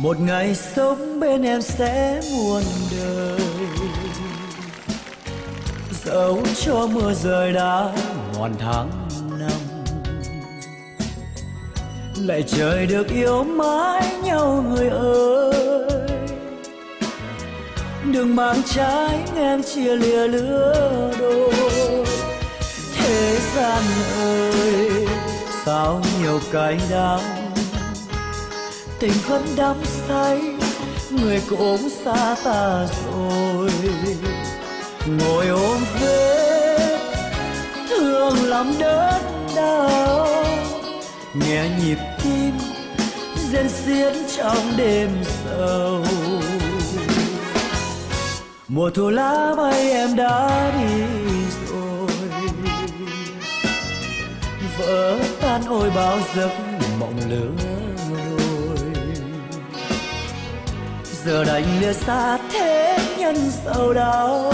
Một ngày sống bên em sẽ muôn đời, dẫu cho mưa rơi đã muôn tháng năm. Lại trời được yêu mãi nhau người ơi, đừng mang trái ngang chia lìa lứa đôi. Thế gian ơi sao nhiều cay đắng, tình vẫn đắm say, người cũng xa ta rồi. Ngồi ôm vết thương lòng đớn đau, nghe nhịp tim rên xiết trong đêm sâu. Mùa thu lá bay em đã đi rồi, vỡ tan ôi bao giấc mộng lứa đôi. Giờ đành lìa xa thế nhân sầu đau,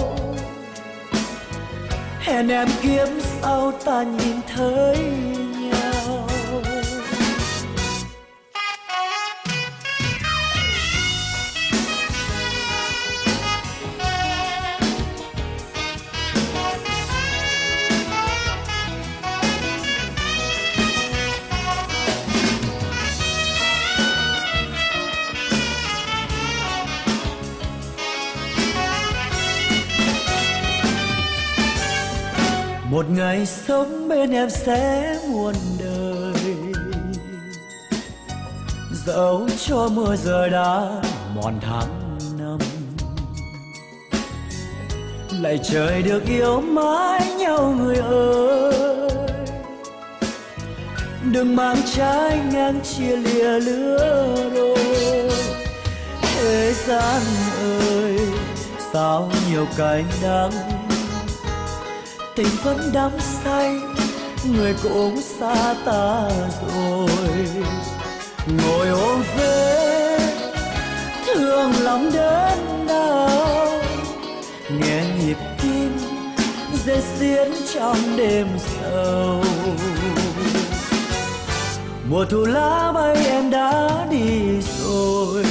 hẹn em kiếp sau ta nhìn thấy nhau. Một ngày sống bên em sẽ muôn đời, dẫu cho mưa rơi đã mòn tháng năm. Lại trời được yêu mãi nhau người ơi, đừng mang trái ngang chia lìa lứa đôi. Thế gian ơi sao nhiều cay đắng, tình vẫn đắm say, người cũng xa ta rồi. Ngồi ôm vết thương lòng đớn đau, nghe nhịp tim rên xiết trong đêm sâu. Mùa thu lá bay em đã đi rồi,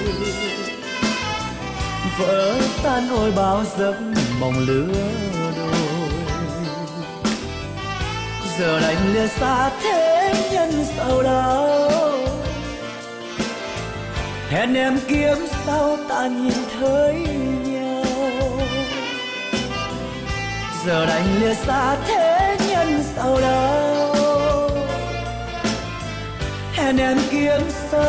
vỡ tan ôi bao giấc mộng lứa. Giờ đành lìa xa thế nhân sầu đau, hẹn em kiếp sau ta nhìn thấy nhau. Giờ đành lìa xa thế nhân sầu đau, hẹn em kiếp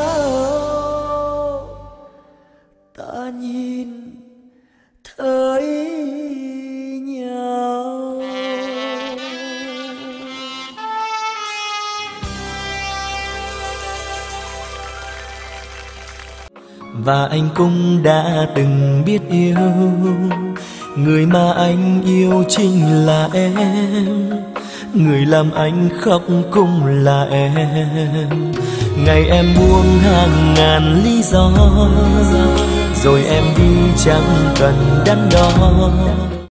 sau ta nhìn thấy nhau. Và anh cũng đã từng biết yêu, người mà anh yêu chính là em, người làm anh khóc cũng là em. Ngày em buông hàng ngàn lý do, rồi em đi chẳng cần đắn đo.